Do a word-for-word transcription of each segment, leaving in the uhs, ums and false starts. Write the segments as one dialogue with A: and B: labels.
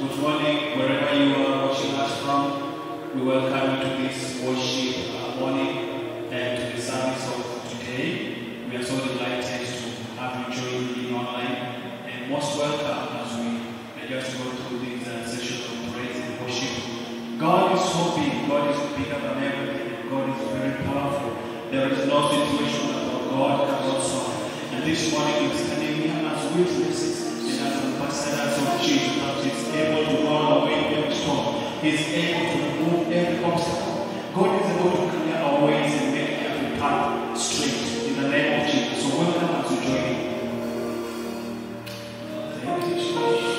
A: Good morning, wherever you are watching us from. We welcome you to this worship uh, morning and to the service of today. We are so delighted to have you join in online, and most welcome as we uh, just go through this uh, session of praise and worship. God is so big, God is bigger than everything, and God is very powerful. There is no situation that our God cannot solve. And this morning we're standing here as witnesses and as ambassadors of Jesus, that He's able to roll away every storm. He's able to remove every obstacle. God is able to clear our ways and make every path straight in the name of Jesus. So welcome as you join in. Thank you, Jesus.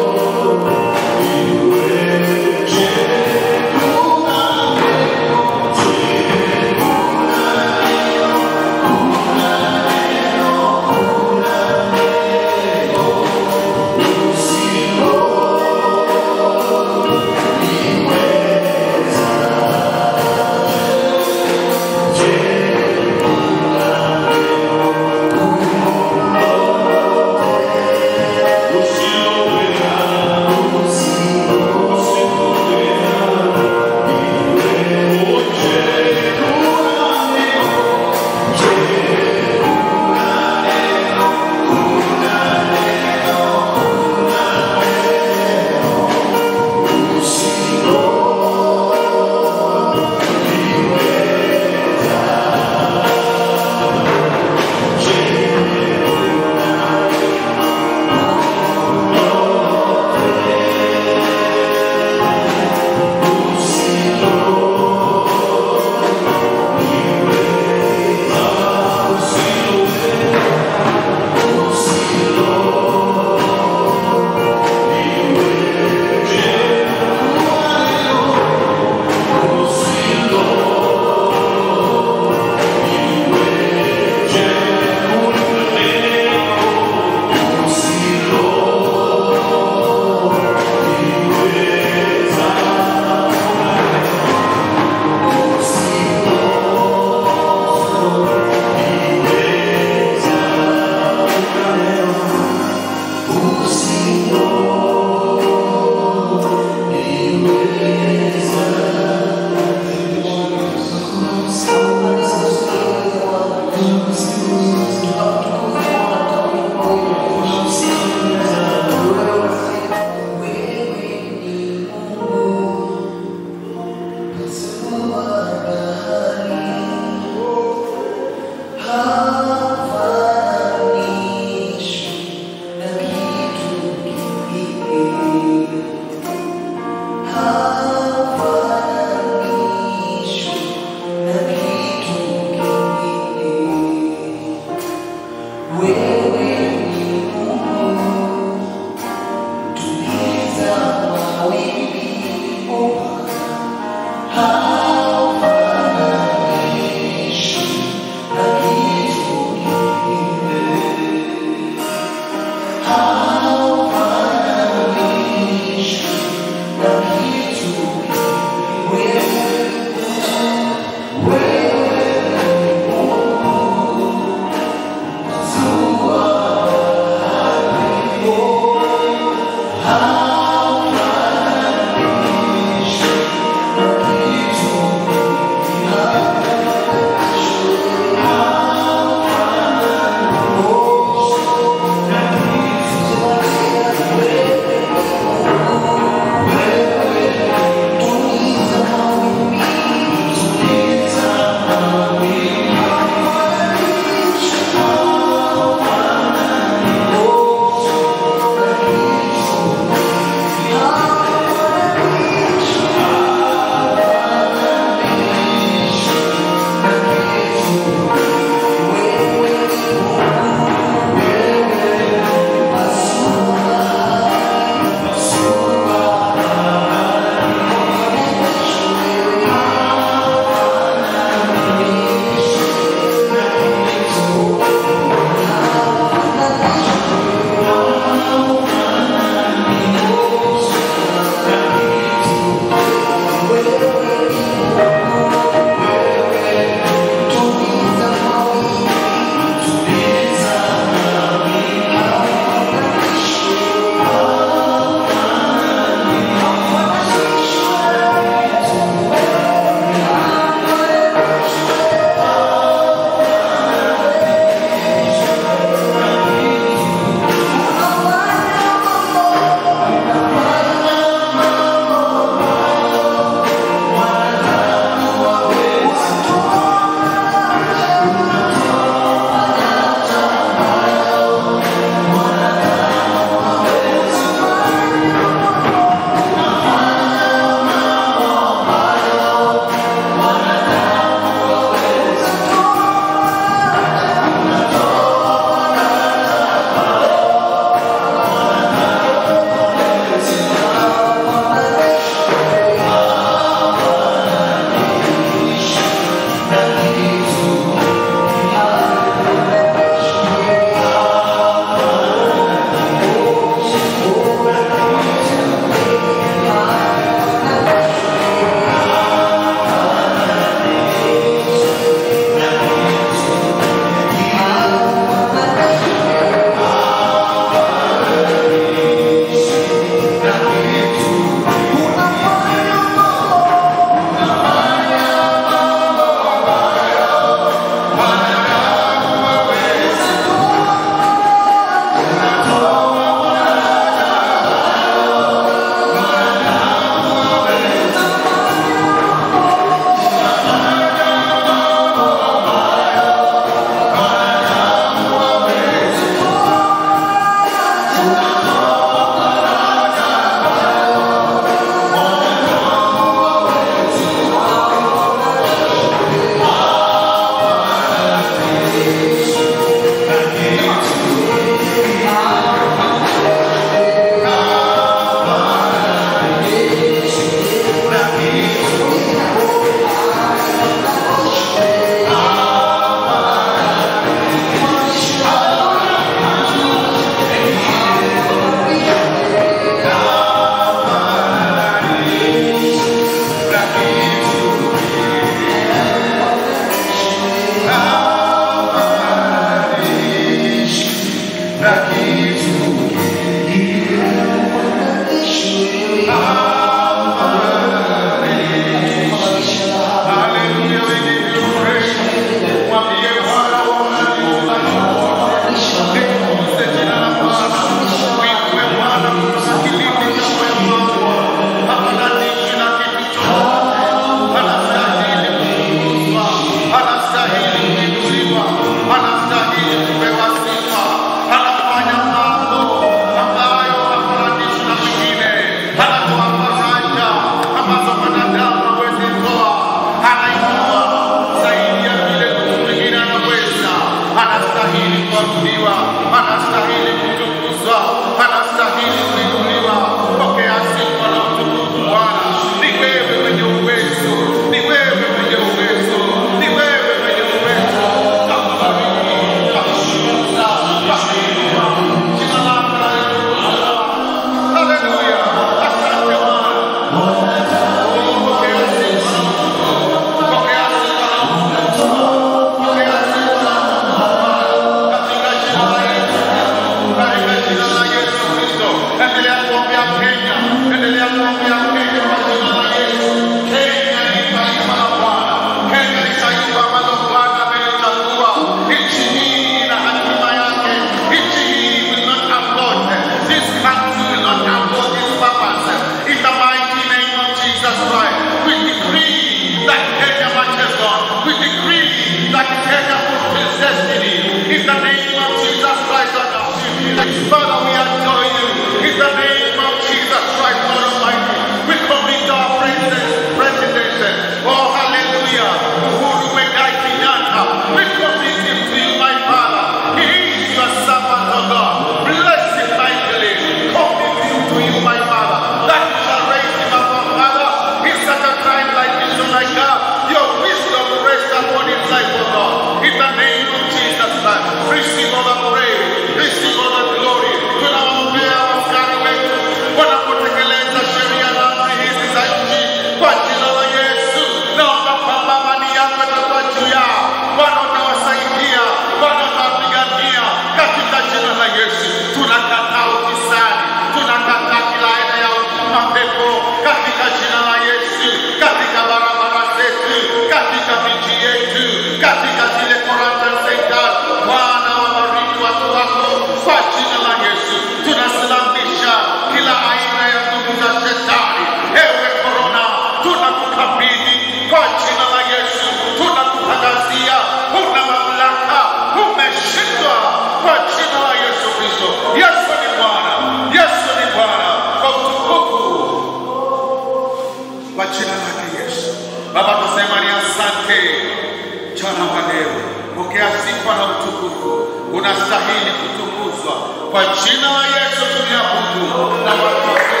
B: mchana wa leo. Pokea sifa na utukufu. Unastahili kutukuzwa. Kwa jina la Yesu tunakuabudu na watu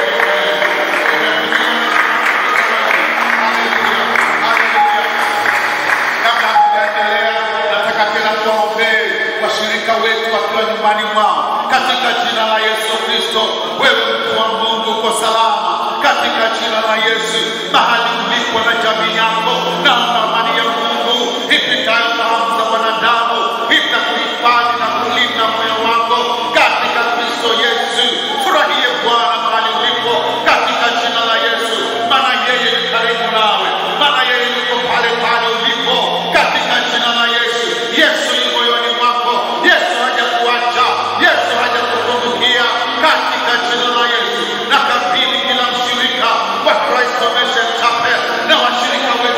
B: washirika wetu wakiwa nyumbani mwao katika jina la Yesu Kristo. Wewe mtu wa Mungu uko salama katika jina la Yesu. Mahali ulipo na jamii yako, naomba amani ya Mungu ipitayo fahamu za wanadamu itakuhifadhi na kulinda moyo wako katika Kristo Yesu. Furahie Bwana mahali ulipo katika jina la Yesu, maana yeye ni karibu nawe, maana yeye yuko pale pale ulipo katika jina la Yesu. Yesu yuko moyoni mwako. Yesu hajakuacha. Yesu hajakupungukia katika jina la Yesu. Na kabili kila mshirika wa Christ Mission Chapel na washirika wetu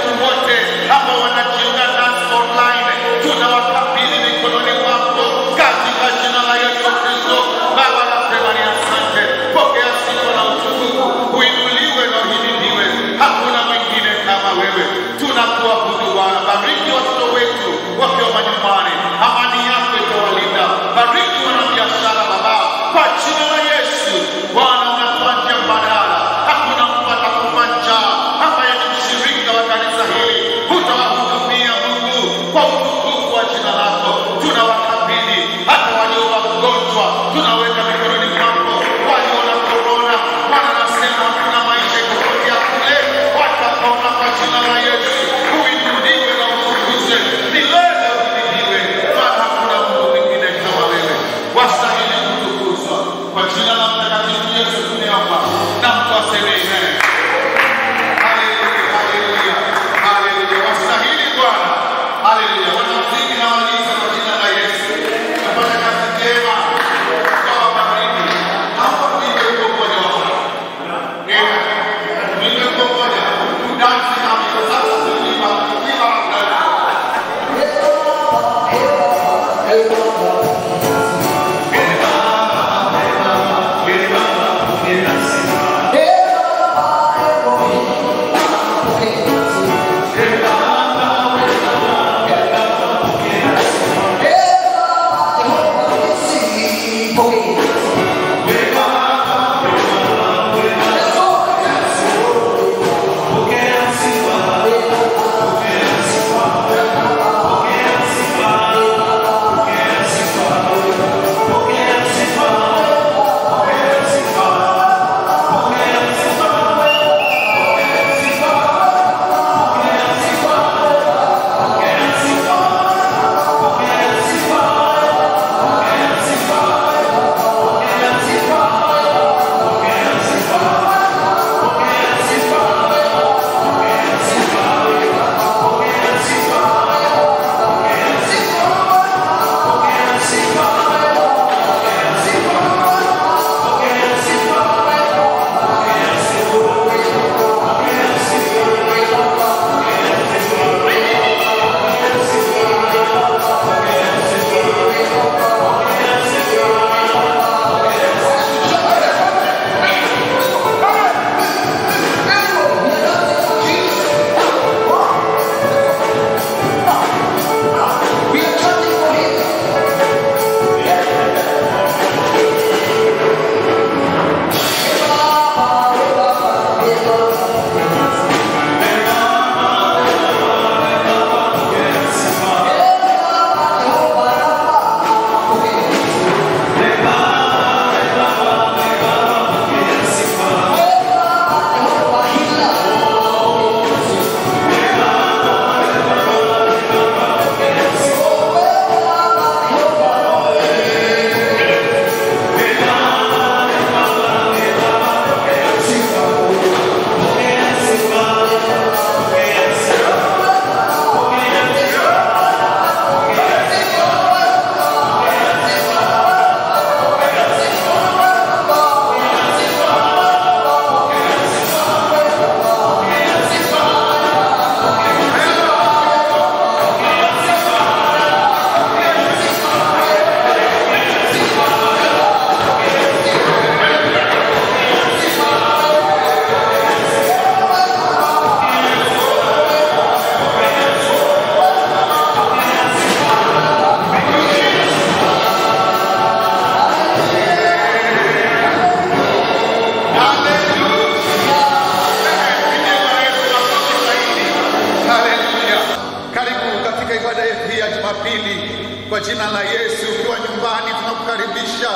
B: hii ya Jumapili. Kwa jina la Yesu, ukiwa nyumbani tunakukaribisha.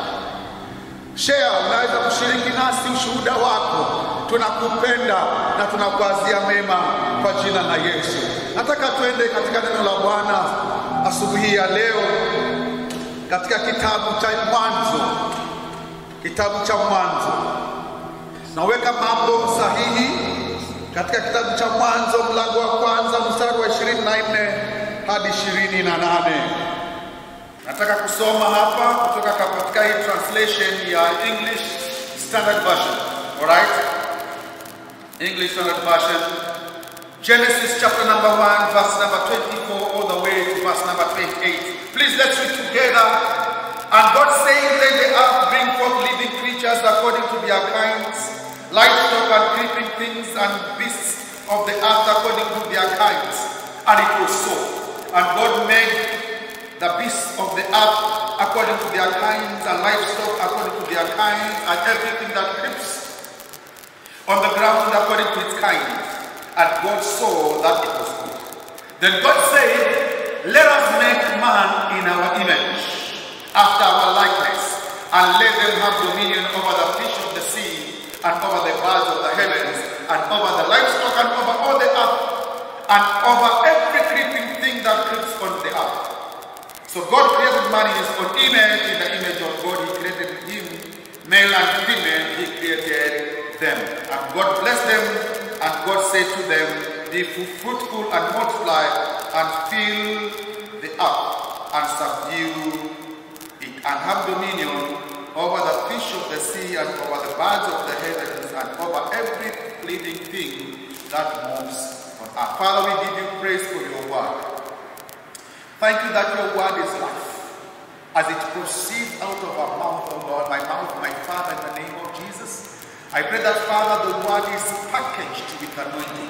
B: Share, unaweza kushiriki nasi ushuhuda wako. Tunakupenda na tunakuazia mema kwa jina la Yesu. Nataka tuende katika neno la Bwana asubuhi ya leo katika kitabu cha Mwanzo. Kitabu cha Mwanzo. Naweka mambo sahihi katika kitabu cha Mwanzo mlango wa kwanza mstari wa ishirini na nne hadi ishirini na nane. Nataka kusoma hapa kutoka katika hii translation ya English Standard Version. Alright? English Standard Version. Genesis chapter number one, verse number twenty-four all the way to verse number twenty-eight. Please let's read together. And God said, let the earth bring forth living creatures according to their kinds, livestock and creeping things and beasts of the earth according to their kinds. And it was so. And God made the beasts of the earth according to their kinds, and livestock according to their kinds, and everything that creeps on the ground according to its kind. And God saw that it was good. Then God said, let us make man in our image, after our likeness, and let them have dominion over the fish of the sea, and over the birds of the heavens, and over the livestock, and over all the earth, and over every creeping thing that creeps on the earth. So God created man in his own image. In the image of God he created him, male and female he created them. And God blessed them, and God said to them, be fruitful and multiply, and fill the earth, and subdue it, and have dominion over the fish of the sea, and over the birds of the heavens, and over every living thing that moves on earth. Father, we give you praise for your word. Thank you that your word is life. As it proceeds out of our mouth, oh Lord, my mouth, my Father, in the name of Jesus, I pray that, Father, the word is packaged with anointing.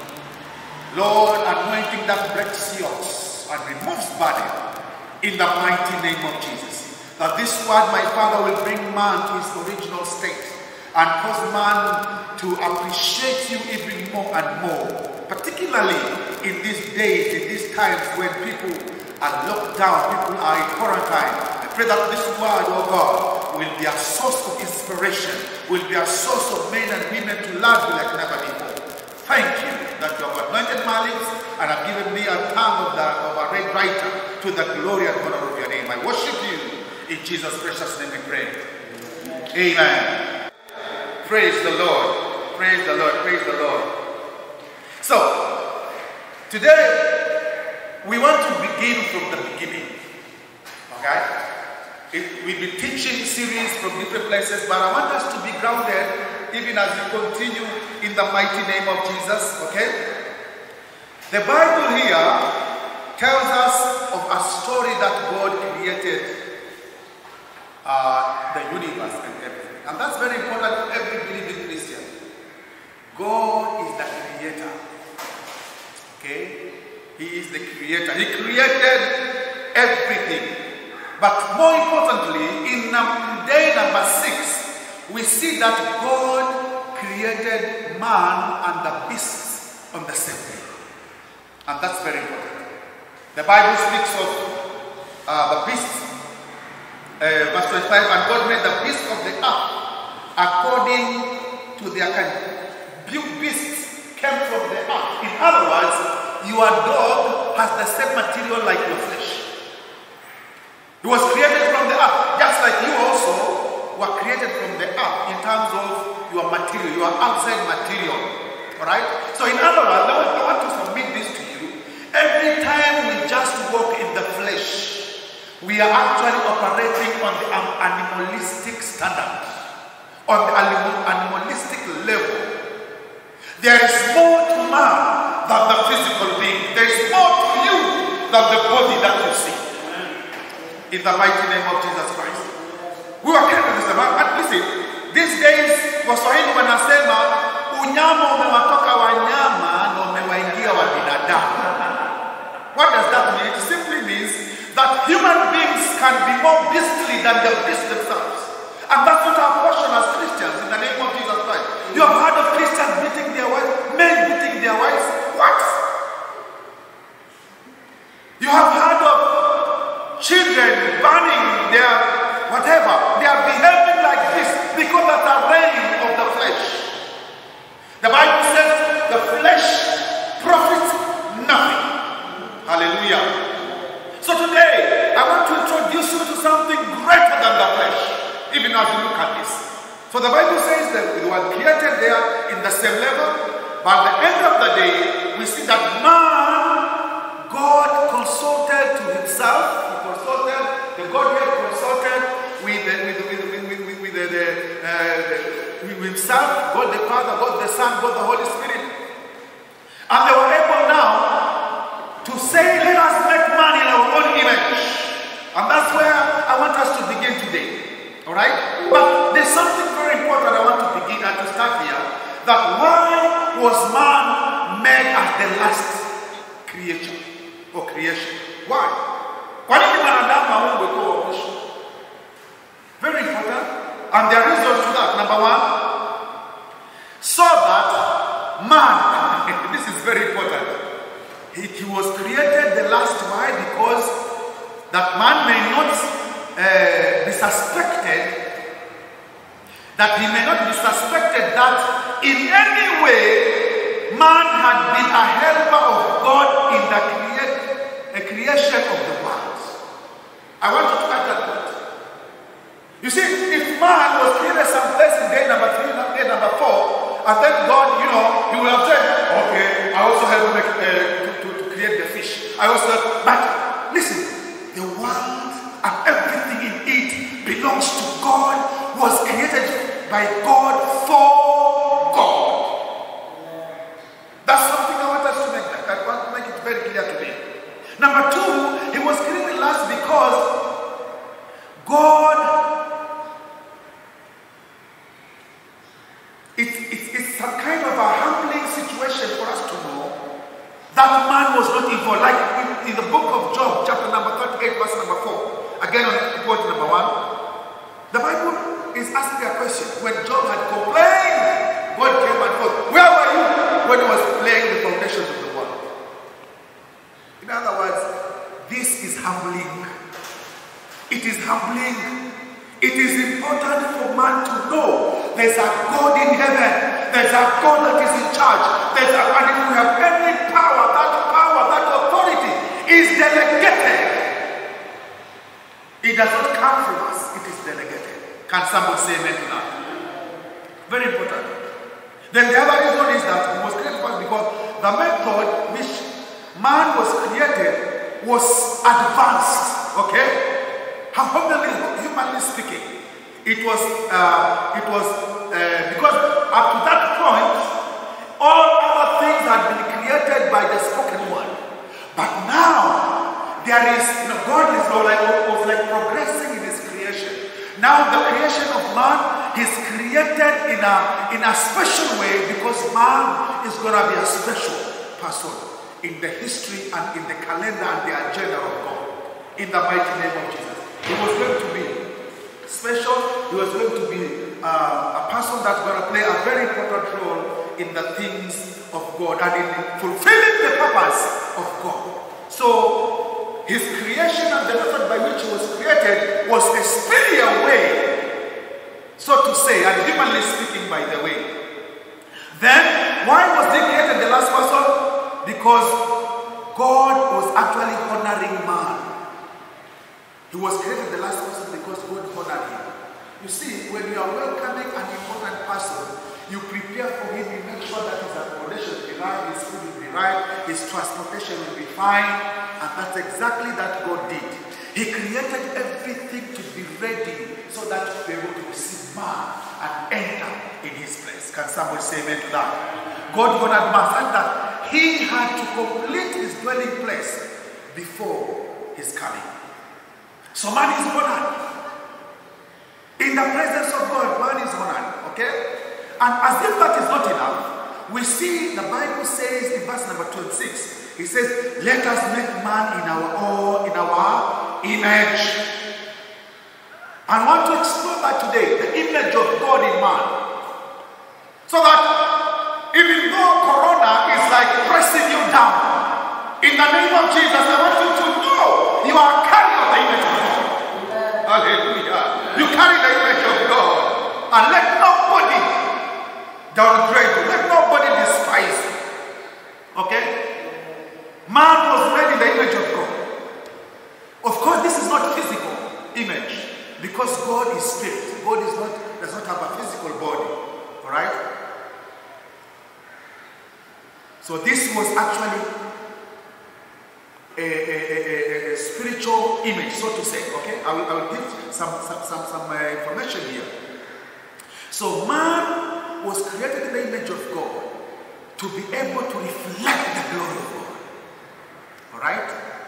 B: Lord, anointing that breaks yokes and removes burden, in the mighty name of Jesus. That this word, my Father, will bring man to his original state and cause man to appreciate you even more and more, particularly in these days, in these times when people are locked down, people are in quarantine. I pray that this word, oh God, will be a source of inspiration, will be a source of men and women to love you like never before. Thank you that you have anointed my lips and have given me a tongue of, the, of a red writer to the glory and honor of your name. I worship you. In Jesus' precious name we pray. Amen. Praise the Lord. Praise the Lord. Praise the Lord. So, today, we want to begin from the beginning, okay? It, we've been teaching series from different places, but I want us to be grounded even as we continue in the mighty name of Jesus, okay? The Bible here tells us of a story that God created uh, the universe and everything. And that's very important for every believing Christian. God is the creator, okay? He is the creator. He created everything. But more importantly, in day number six, we see that God created man and the beasts on the same day. And that's very important. The Bible speaks of uh, the beasts. Uh, verse twenty-five, and God made the beasts of the earth according to their kind. Beasts came from the earth. In other words, your dog has the same material like your flesh. It was created from the earth, just like you also were created from the earth in terms of your material, your outside material. Alright? So in other words, I want to submit this to you. Every time we just walk in the flesh, we are actually operating on the animalistic standard, on the animalistic level. There is more to man than the physical being. There is more to you than the body that you see. In the mighty name of Jesus Christ. We were careful this about, and listen, these days, Waswahili wanasema, unyama umewatoka wanyama na umewaingia wa binadamu. What does that mean? It simply means that human beings can be more beastly than the beasts themselves. And that's not our portion as Christians in the name of Jesus Christ. You have heard of Christians beating their wives, men beating their wives. What? You have heard children burning their whatever. They are behaving like this because that's a reign of the flesh. The Bible says the flesh profits nothing. Hallelujah. So today, I want to introduce you to something greater than the flesh, even as we look at this. So the Bible says that we were created there in the same level, but at the end of the day, we see that man, God consulted to himself, he consulted, the Godhead consulted with, the, with, with, with, with, with, the, the, uh, with himself, God the Father, God the Son, God the Holy Spirit. And they were able now to say, let us make man in our own image. And that's where I want us to begin today. Alright? But there's something very important I want to begin and to start here. That why was man made as the last creature or creation? Why? Why did man? Very important. And there are reasons to that. Number one, so that man, this is very important. He, he was created the last. Why? Because that man may not uh, be suspected, that he may not be suspected that in any way man had been a helper of God in the create, a creation of the world. I want you to catch that point. You see, if man was created someplace in day number three, day number four, and then God, you know, he would have said, okay, I also help make, uh, to, to, to create the fish. I also, but listen, the world and everything in it belongs to God, was created by God for God. That's something I want us to make. I want to make it very clear today. Number two, it was created last because God, it, it, it's some kind of a humbling situation for us to know that man was not involved. Like in, in the book of Job, chapter number thirty-eight, verse number four. Again on point number one. The Bible is asking a question. When Job had complained, God came and forth. Where were you when he was laying the foundations of the world? In other words, this is humbling. It is humbling. It is important for man to know there's a God in heaven. There's a God that is in charge. There's a, and if we have any power, that power, that authority is delegated. It does not come from us. It is delegated. Can someone say amen to that? Very important. Then the other reason is that it was created first because the method which man was created was advanced. Okay? Humanly, humanly speaking, it was uh, it was uh, because up to that point, all other things had been created by the spoken word. But now there is, you know, God is like, was like progressing in His creation. Now the creation of man is created in a in a special way because man is going to be a special person in the history and in the calendar and the agenda of God. In the mighty name of Jesus. He was going to be special. He was going to be uh, a person that's going to play a very important role in the things of God and in fulfilling the purpose of God. So, his creation and the method by which he was created was a superior way, so to say, and humanly speaking, by the way. Then, why was he created the last person? Because God was actually honoring man. He was created the last person because God honored him. You see, when you are welcoming an important person, you prepare for him, you make sure that his accommodation will be right, his food will be right, his transportation will be fine, and that's exactly that God did. He created everything to be ready so that to be able to receive man and enter in his place. Can someone say amen to that? God honored man and that he had to complete his dwelling place before his coming. So man is honored. In the presence of God, man is honored. Okay? And as if that is not enough, we see the Bible says in verse number twenty-six, it says, let us make man in our own, in our image. I want to explore that today, the image of God in man. So that even though Corona is like pressing you down, in the name of Jesus, I want you to know you are carried the image of God. Hallelujah. You carry the image of God. And let nobody downgrade you. Let nobody despise you. Okay? Man was made in the image of God. Of course, this is not physical image. Because God is spirit. God is not, does not have a physical body. Alright? So this was actually a, a, a, a spiritual image, so to say. Okay? I will, I will give some, some, some, some uh, information here. So man was created in the image of God to be able to reflect the glory of God. Alright?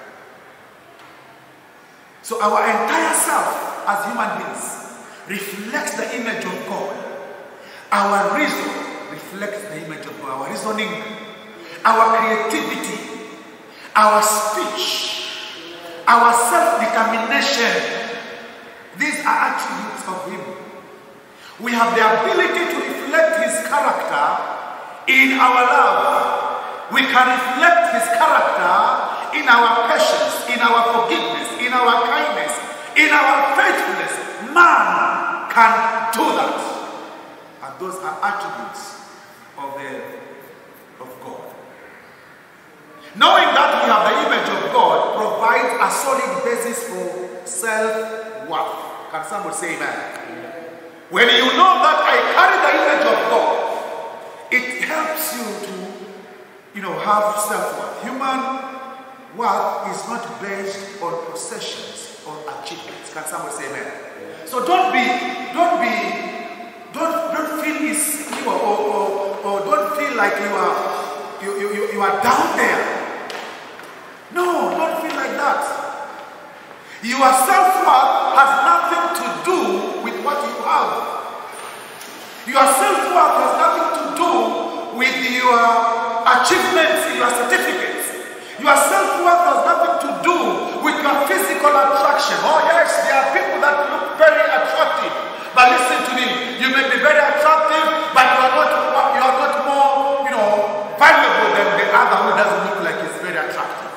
B: So our entire self as human beings reflects the image of God. Our reason reflects the image of God. Our reasoning, our creativity, our speech, our self-determination. These are attributes of Him. We have the ability to reflect His character in our love. We can reflect His character in our patience, in our forgiveness, in our kindness, in our faithfulness. Man can do that. And those are attributes of, the, of God. Knowing that we have the image of God provides a solid basis for self-worth. Can someone say amen? When you know that I carry the image of God, it helps you to, you know, have self-worth. Human worth is not based on possessions or achievements. Can someone say amen? So don't be, don't be, don't don't feel insecure or, or, or don't feel like you are you, you, you are down there. No, don't feel like that. Your self-worth has nothing to do with what you have. Your self-worth has nothing to do with your achievements, your certificates. Your self-worth has nothing to do with your physical attraction. Oh yes, there are people that look very attractive. But listen to me, you may be very attractive, but you are not, you are not more, you know, valuable than the other who doesn't look like he's very attractive.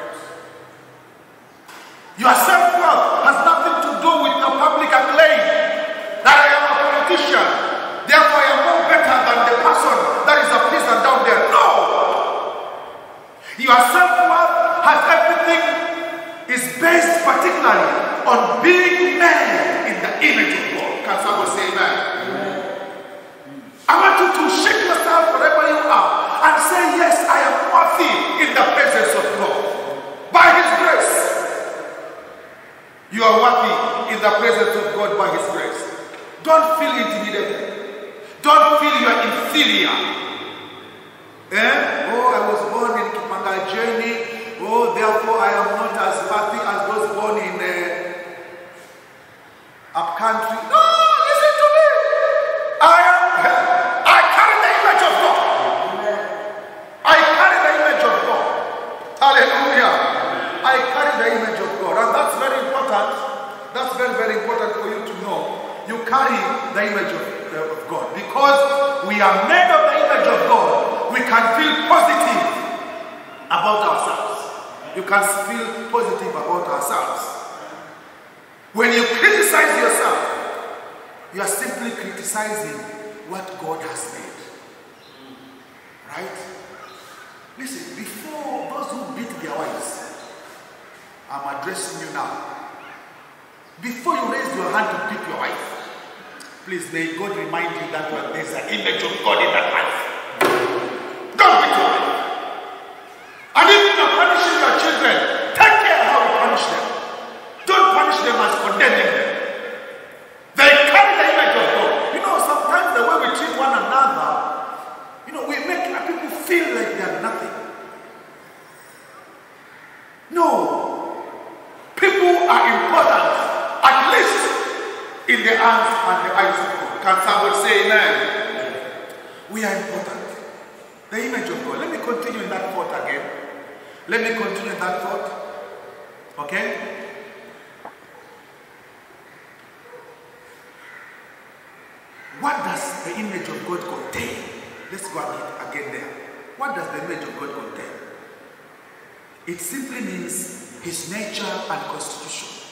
B: Your self-worth has nothing to do with your public acclaim. That I am a politician, therefore I am more better than the person that is a prison down there. No! Your self-worth has everything, is based particularly on being made in the image of God. Can someone say amen? Amen. I want you to shake yourself wherever you are and say, yes, I am worthy in the presence of God. By His grace. You are worthy in the presence of God by His grace. Don't feel intimidated. Don't feel you are inferior. Eh? Oh, I was born in Kipanga Journey. Oh, therefore I am not as worthy as those born in uh, up country. No, listen to me. I am. I carry the image of God. I carry the image of God. Hallelujah. I carry the image of God, and that's very important. That's very, very important for you to know. You carry the image of, uh, of God because we are made of the image of God. We can feel positive about ourselves. You can feel positive about ourselves. When you criticize yourself, you are simply criticizing what God has made. Right? Listen, before those who beat their wives, I'm addressing you now. Before you raise your hand to beat your wife, please may God remind you that there's an image of God in that wife. Don't beat your wife. And if you're punishing your children, take care how you punish them. Don't punish them as condemning them. They carry the image of God. You know, sometimes the way we treat one another, you know, we make people feel like they're nothing. No. People are important, at least in the hands and the eyes of God. Can someone say amen? We are important. The image of God. Let me continue in that thought again. Let me continue in that thought. Okay? What does the image of God contain? Let's go again there. What does the image of God contain? It simply means His nature and constitution.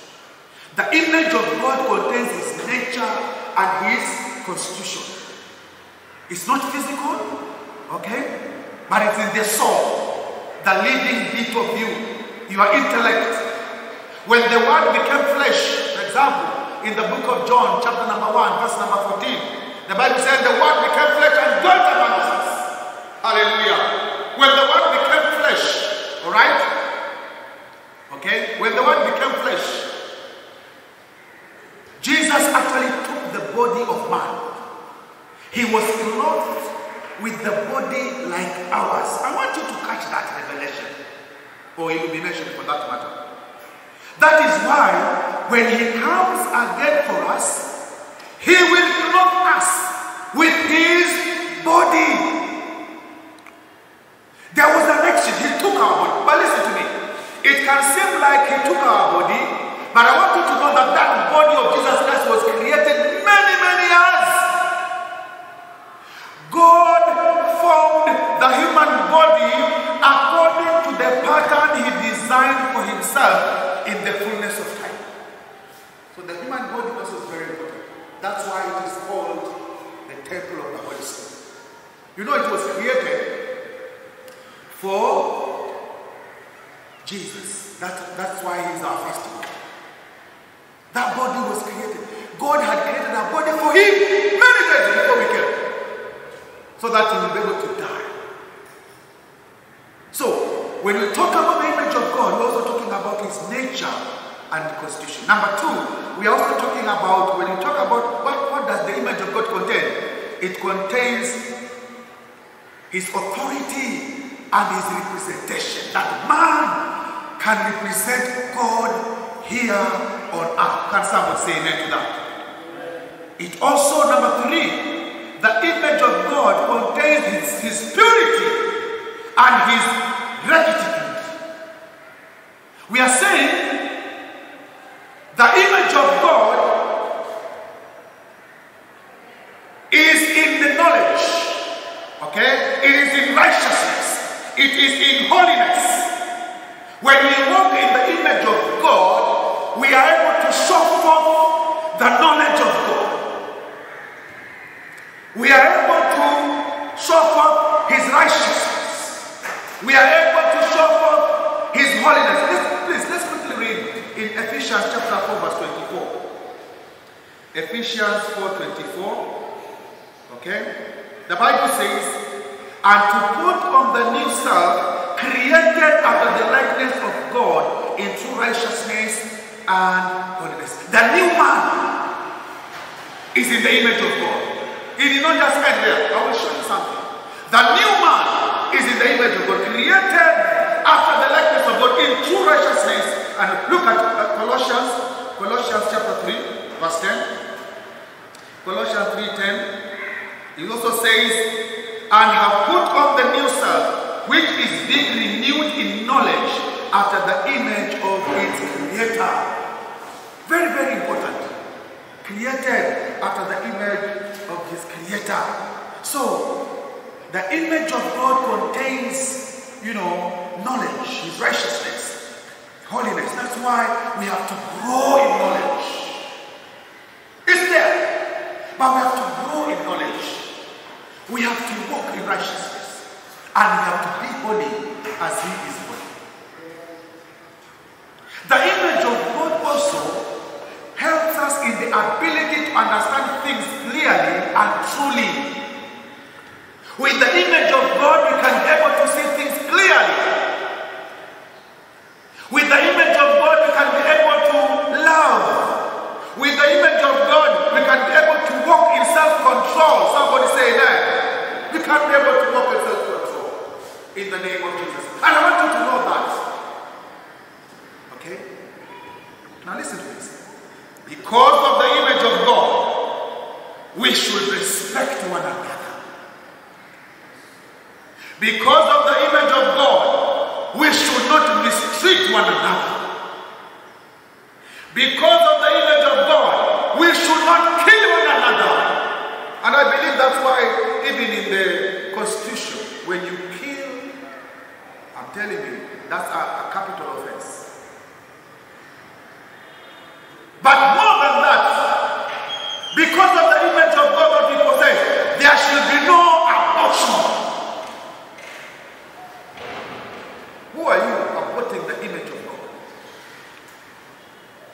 B: The image of God contains his nature and his constitution. It's not physical, okay? But it's in the soul, the living bit of you, your intellect. When the word became flesh, for example, in the book of John, chapter number one, verse number fourteen, the Bible says the word became flesh and dwelt among us. Hallelujah. When the word became flesh, all right? Okay? When the word became flesh, Jesus actually took the body of man. He was clothed with the body like ours. I want you to catch that revelation or illumination for that matter. That is why when he comes again for us, he will clothe us with his body. There was an action. He took our body. But listen to me. It can seem like he took our body, but I want you to know that that body of Jesus Christ was created many, many years. God formed the human body according to the pattern he designed for himself in the fullness of time. So the human body also is very important. That's why it is called the temple of the Holy Spirit. You know, it was created for Jesus. That, that's why he's our festival. That body was created. God had created a body for him many days before we came, so that he will be able to die. So, when we talk about the image of God, we're also talking about his nature and constitution. Number two, we are also talking about, when we talk about what, what does the image of God contain? It contains his authority and his representation. That man can represent God here on earth. Can someone say amen to that? It also, number three, the image of God contains his, his purity and his rectitude. We are saying the image of God is in the knowledge, okay? It is in righteousness. It is in holiness. When we walk in the image of God, we are able to show forth the knowledge of God. We are able to show forth his righteousness. We are able to show forth his holiness. Let's, please, let's quickly read in Ephesians chapter four, verse twenty-four. Ephesians four, twenty-four. Okay? The Bible says, and to put on the new self, created after the likeness of God in true righteousness and holiness. The new man is in the image of God. He did not just end there. I will show you something. The new man is in the image of God, created after the likeness of God in true righteousness. And look at uh, Colossians, Colossians chapter three, verse ten. Colossians three ten. It also says, and have put on the new self, which is being renewed in knowledge after the image of its creator. Very, very important. Created after the image of his creator. So, the image of God contains, you know, knowledge, his righteousness, holiness. That's why we have to grow in knowledge. It's there, but we have to grow in knowledge. We have to walk in righteousness, and we have to be holy as he is holy. The image of God also helps us in the ability to understand things clearly and truly. With the image of God, we can be able to see things clearly. With the image of God, we can be able to love. With the image of God, we can be able to walk in self-control. Somebody say that. We can be able to walk in self-control in the name of Jesus. And I want you to know that. Okay? Now listen to this. Because of the image of God, we should respect one another. Because of the image of God, we should not mistreat one another. Because of the image of God, we should not kill one another. And I believe that's why even in the Constitution, when you kill, I'm telling you, that's a, a capital offense. But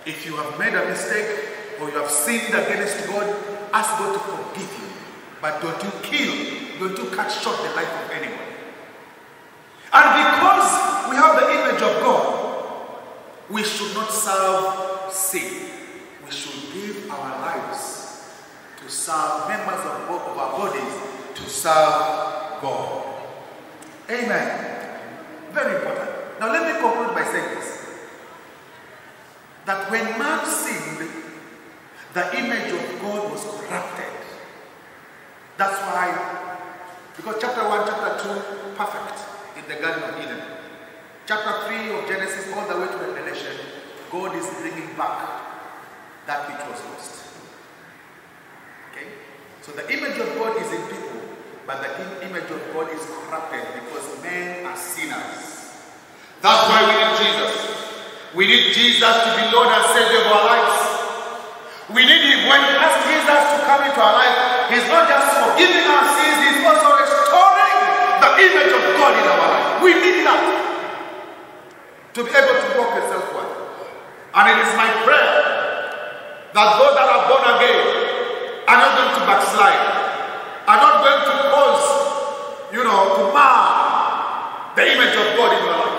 B: If you have made a mistake or you have sinned against God, ask God to forgive you. But don't you kill, don't you cut short the life of anyone. And because we have the image of God, we should not serve sin. We should give our lives to serve members of, of our bodies, to serve God. Amen. Very important. Now let me conclude by saying this. That when man sinned, the image of God was corrupted. That's why, because chapter one, chapter two, perfect in the Garden of Eden. Chapter three of Genesis, all the way to Revelation, God is bringing back that which was lost. Okay? So the image of God is in people, but the image of God is corrupted because men are sinners. That's why we need Jesus. We need Jesus to be Lord and Savior of our lives. We need Him. When we ask Jesus to come into our life, He's not just forgiving our sins, He's also restoring the image of God in our life. We need that to be able to walk in self-worth. And it is my prayer that those that are born again are not going to backslide, are not going to cause, you know, to mar the image of God in your lives.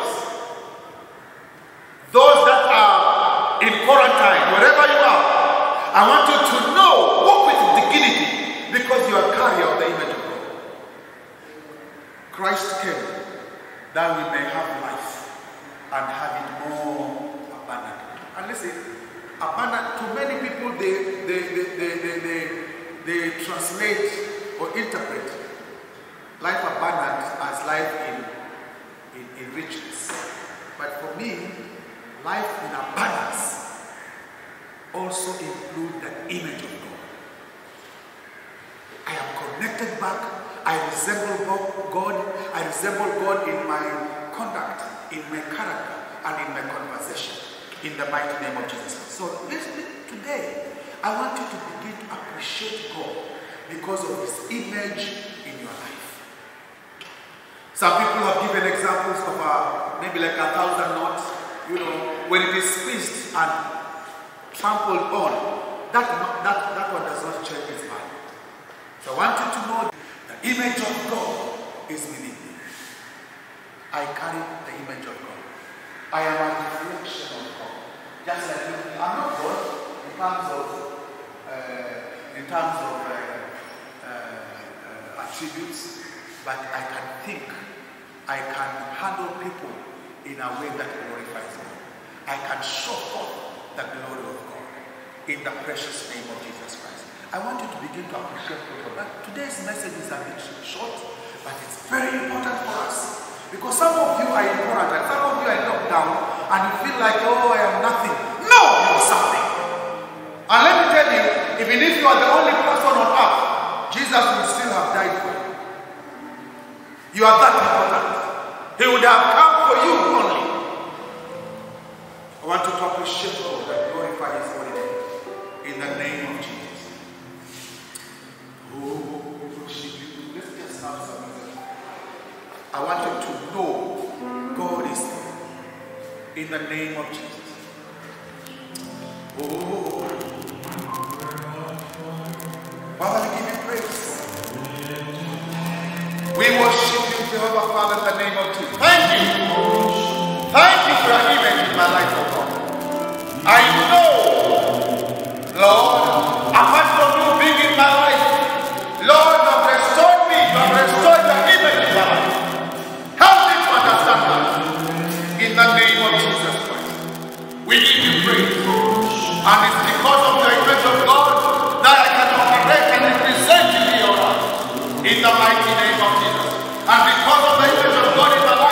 B: Those that are in quarantine, wherever you are, I want you to know, walk with dignity, because you are carrier of the image of God. Christ came that we may have life and have it more abundantly. And listen, abundant, to many people, they, they, they, they, they, they, they translate or interpret life abundant as life in, in, in richness. But for me, life in abundance also includes the image of God. I am connected back. I resemble God. I resemble God in my conduct, in my character, and in my conversation. In the mighty name of Jesus. So listen, today, I want you to begin to appreciate God because of His image in your life. Some people have given examples of uh, maybe like a thousand knots. You know, when it is squeezed and trampled on, that, that, that one does not change its mind. So I want you to know the image of God is within me. I carry the image of God. I am a reflection of God. Just like you, I'm not God in terms of, uh, in terms of uh, uh, uh, attributes, but I can think, I can handle people in a way that glorifies God. I can show forth the glory of God in the precious name of Jesus Christ. I want you to begin to appreciate God. Today's message is a bit short, but it's very important for us. Because some of you are in quarantine, some of you are in lockdown, and you feel like, oh, I am nothing. No, you are something. And let me tell you, even if you are the only person on earth, Jesus will still have died for you. You are that important. He would have come for you only. I want you to appreciate God and glorify His holy name. In the name of Jesus. Oh, worship you. Let's just have some music. I want you to know God is there. In the name of Jesus. Oh, Father, we give you praise. We worship you, Jehovah, Father, in the name of Jesus. Thank you. Thank you for your image in my life, oh God. I know, Lord, apart from you being in my life, Lord, you have restored me. You have restored your image in my life. Help me to understand that. In the name of Jesus Christ. We give you praise. And it's because of the image of God that I can operate and represent you in your life. In the mighty name of Jesus. And because of the image of God in my life,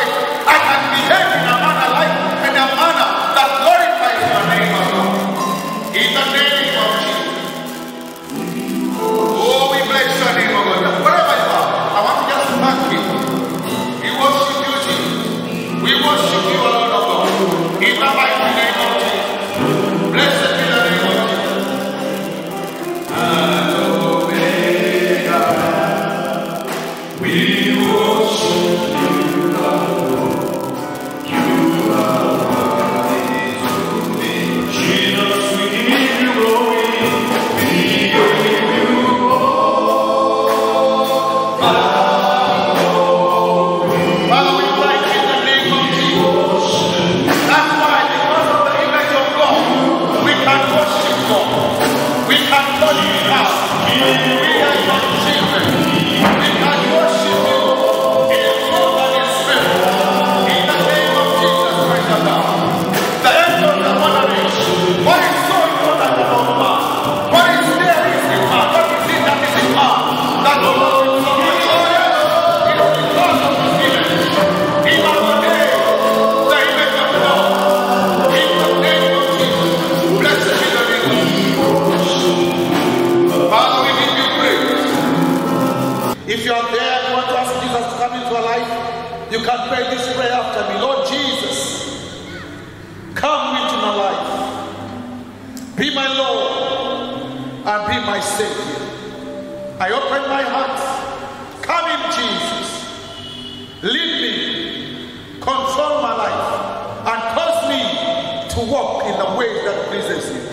B: can pray this prayer after me. Lord Jesus, come into my life. Be my Lord and be my Savior. I open my heart. Come in, Jesus. Lead me, control my life, and cause me to walk in the ways that pleases you.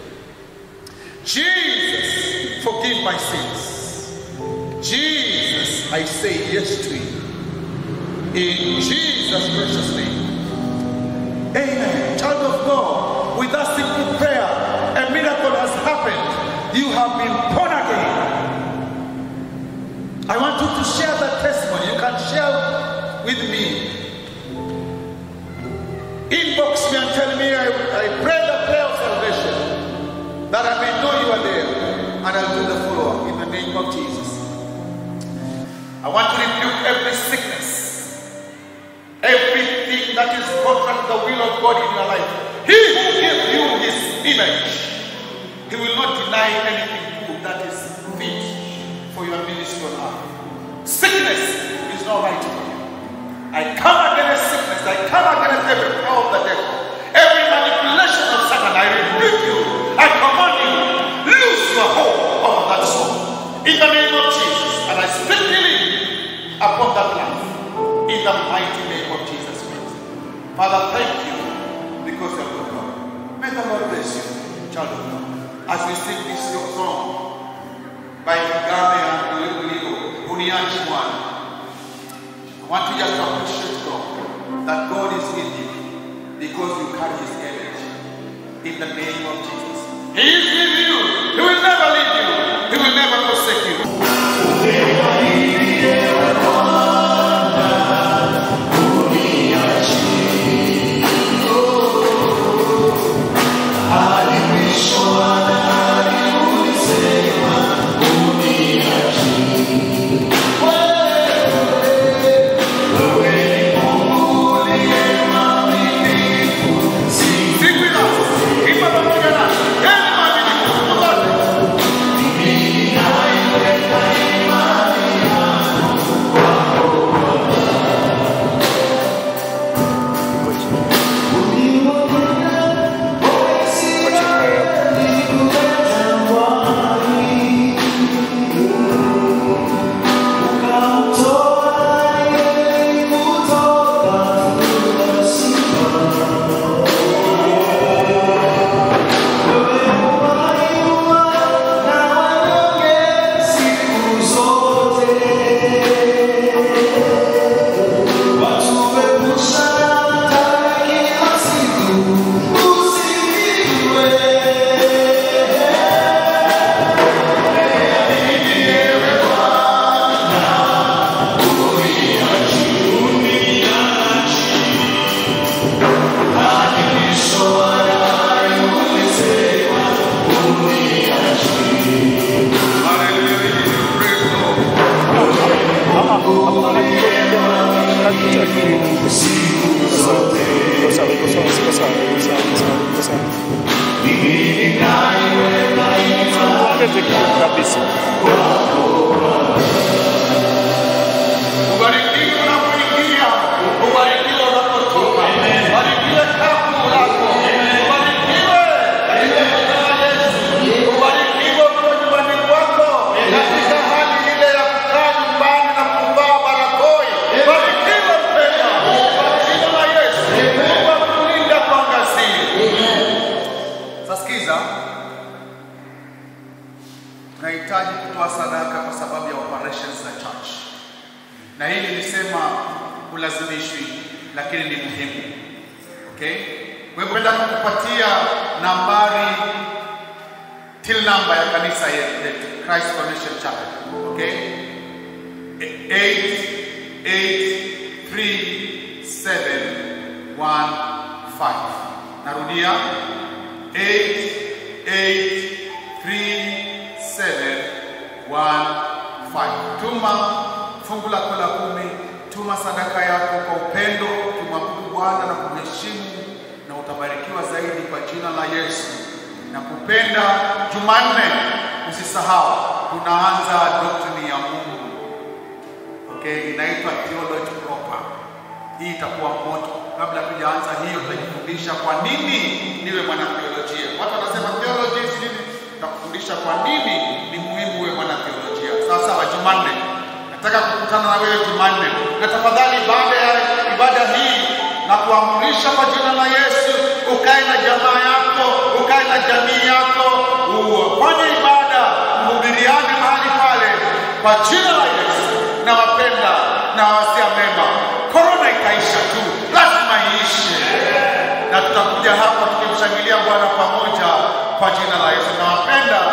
B: Jesus, forgive my sins. Jesus, I say yes to you. In Jesus' precious name. Amen. Child of God, with that simple prayer, a miracle has happened. You have been born again. I want you to share that testimony. You can share with me. Inbox me and tell me I, I pray the prayer of salvation, that I may know you are there, and I'll do the follow-up in the name of Jesus. I want to rebuke every sickness, everything that is contrary to the will of God in your life. He who gave you his image, he will not deny anything good that is fit for your ministry on earth. Sickness is not right for you. I come against sickness. I come against every power of the devil, every manipulation of Satan. I rebuke you. I command you, lose your hold over that soul in the name of Jesus. And I speak healing upon that life in the mighty name of Jesus Christ. Father, thank you because you are good God. May the Lord bless you, child of God, as we sing this song by Kagame and Uligo, Unianchi one. I want to just appreciate God that God is with you because you carry his image in the name of Jesus. He is with you. He will never leave you. He will never forsake you. Hii itakuwa moto. Kabla tujaanza hiyo, tutajifundisha kwa nini niwe mwanatheolojia. Watu wanasema theology is nini? Tutakufundisha kwa nini ni muhimu uwe mwanatheolojia. Sasa wa Jumanne, nataka kukutana na wewe Jumanne. Na tafadhali baada ya ibada hii na kuamrisha kwa jina la Yesu, ukae na jamaa yako, ukae na jamii yako, ufanye ibada, mhubiriane mahali pale kwa jina la Yesu. Na wapenda na wasia mema. Corona itaisha tu, lazima iishe. Na tutakuja hapa tukimshangilia Bwana pamoja kwa jina la Yesu. Na wapenda